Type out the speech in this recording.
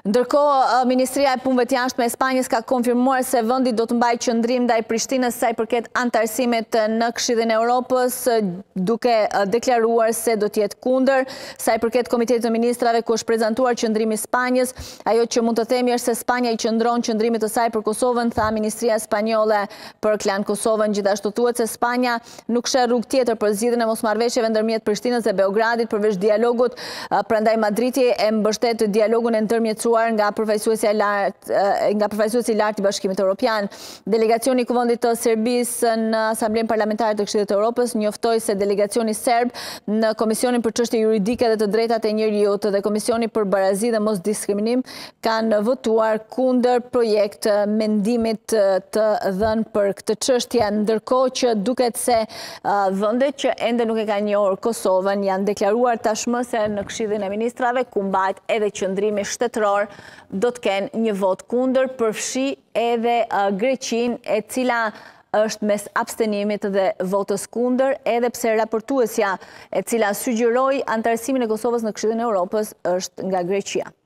Ndërkohë, Ministria e Punëve të Jashtme e Spanjës ka konfirmuar se vendi do të mbajë qëndrim ndaj Prishtinës sa i përket anëtarësimit në Këshillin e Evropës, duke deklaruar se do të jetë kundër. Sa i përket Komitetit të Ministrave ku është prezantuar qëndrimi i Spanjës, ajo që mund të themi është se Spanja i qëndron qëndrimit të saj për Kosovën, tha Ministria Spanjolle për Klan Kosovën. Gjithashtu thuhet se Spanja nuk sheh rrugë tjetër për zgjidhjen e mosmarrëveshjeve ndërmjet Prishtinës dhe Beogradit përveç dialogut, prandaj Madridi e mbështet dialogun e ndërmjetësuar nga përfaqësuesi i lartë i Bashkimit Evropian. Delegacioni i Kuvendit të Serbisë në Asamblenë Parlamentare të Këshillit të Evropës njoftoi se delegacioni serb në Komisionin për Çështje Juridike dhe të Drejtat e Njerëzit dhe Komisioni për Barazi dhe Mosdiskriminim kanë votuar kundër projekt mendimit të dhënë për këtë çështje, ndërkohë që duket se vendet që ende nuk e kanë njohur Kosovën janë deklaruar tashmë se në Këshillin e Ministrave ku mbahet edhe qëndrimi shtetëror do të kenë një vot kundër, përfshi edhe Greqinë, e cila është mes abstenimit dhe votës kundër, edhe pse raportuesja e cila sugjeroi anëtarësimin e Kosovës në Këshillin e Evropës është nga Greqia.